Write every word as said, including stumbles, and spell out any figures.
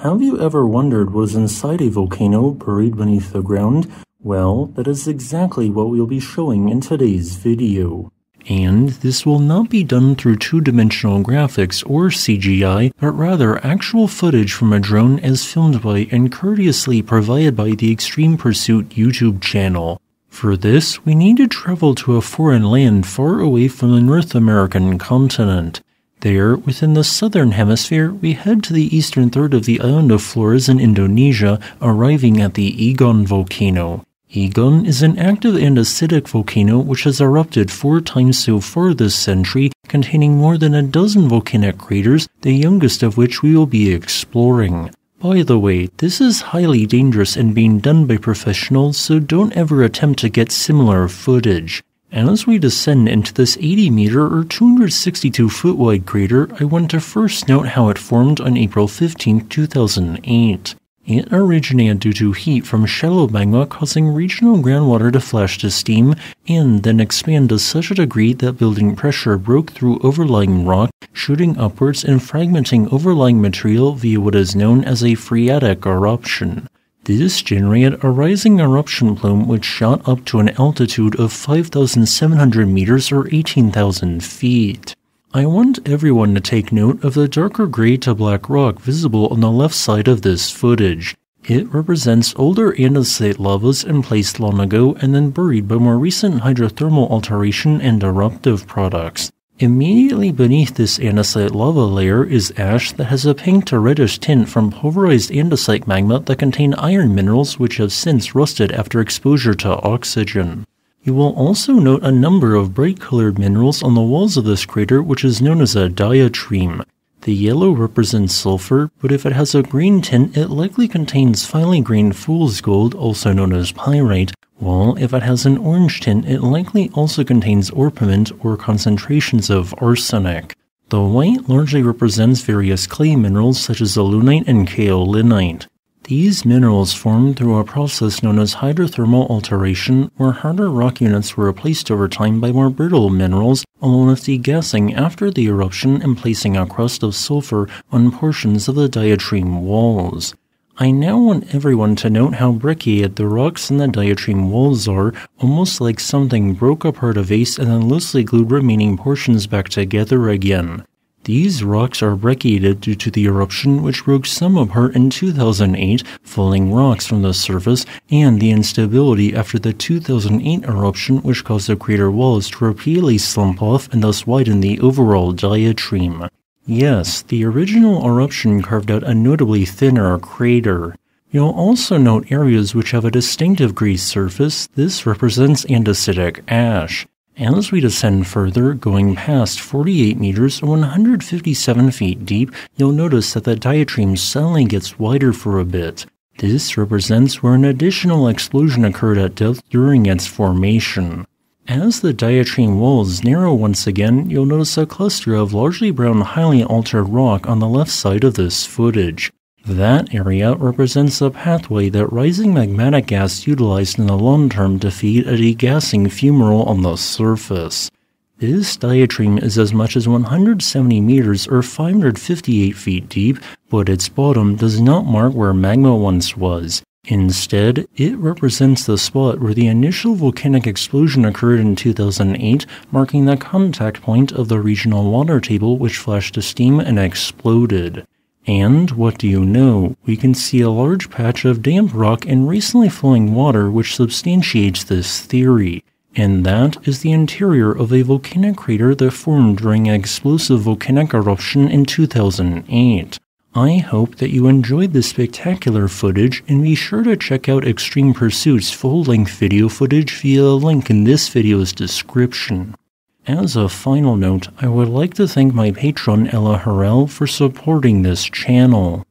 Have you ever wondered what is inside a volcano buried beneath the ground? Well, that is exactly what we'll be showing in today's video. And this will not be done through two-dimensional graphics or C G I, but rather actual footage from a drone as filmed by and courteously provided by the ExtremePursuit YouTube channel. For this, we need to travel to a foreign land far away from the North American continent. There, within the southern hemisphere, we head to the eastern third of the island of Flores in Indonesia, arriving at the Egon volcano. Egon is an active and acidic volcano which has erupted four times so far this century, containing more than a dozen volcanic craters, the youngest of which we will be exploring. By the way, this is highly dangerous and being done by professionals, so don't ever attempt to get similar footage. As we descend into this eighty meter or two hundred sixty-two foot wide crater, I want to first note how it formed on April fifteenth, two thousand eight. It originated due to heat from shallow magma causing regional groundwater to flash to steam and then expand to such a degree that building pressure broke through overlying rock, shooting upwards and fragmenting overlying material via what is known as a phreatic eruption. This generated a rising eruption plume which shot up to an altitude of five thousand seven hundred meters or eighteen thousand feet. I want everyone to take note of the darker gray to black rock visible on the left side of this footage. It represents older andesite lavas emplaced long ago and then buried by more recent hydrothermal alteration and eruptive products. Immediately beneath this andesite lava layer is ash that has a pink to reddish tint from pulverized andesite magma that contain iron minerals which have since rusted after exposure to oxygen. You will also note a number of bright-colored minerals on the walls of this crater which is known as a diatreme. The yellow represents sulfur, but if it has a green tint it likely contains finely grained fool's gold, also known as pyrite, while if it has an orange tint it likely also contains orpiment or concentrations of arsenic. The white largely represents various clay minerals such as alunite and kaolinite. These minerals formed through a process known as hydrothermal alteration, where harder rock units were replaced over time by more brittle minerals, along with degassing after the eruption and placing a crust of sulfur on portions of the diatreme walls. I now want everyone to note how brecciated the rocks in the diatreme walls are, almost like something broke apart a vase and then loosely glued remaining portions back together again. These rocks are brecciated due to the eruption which broke some apart in two thousand eight, falling rocks from the surface, and the instability after the two thousand eight eruption which caused the crater walls to repeatedly slump off and thus widen the overall diatreme. Yes, the original eruption carved out a notably thinner crater. You'll also note areas which have a distinctive grease surface. This represents andesitic ash. As we descend further, going past forty-eight meters or one hundred fifty-seven feet deep, you'll notice that the diatreme suddenly gets wider for a bit. This represents where an additional explosion occurred at depth during its formation. As the diatreme walls narrow once again, you'll notice a cluster of largely brown highly altered rock on the left side of this footage. That area represents a pathway that rising magmatic gas utilized in the long term to feed a degassing fumarole on the surface. This diatreme is as much as one hundred seventy meters or five hundred fifty-eight feet deep, but its bottom does not mark where magma once was. Instead, it represents the spot where the initial volcanic explosion occurred in two thousand eight, marking the contact point of the regional water table which flashed to steam and exploded. And, what do you know, we can see a large patch of damp rock and recently flowing water which substantiates this theory. And that is the interior of a volcanic crater that formed during an explosive volcanic eruption in two thousand eight. I hope that you enjoyed this spectacular footage, and be sure to check out ExtremePursuit's full-length video footage via a link in this video's description. As a final note, I would like to thank my patron Ella Harrell for supporting this channel.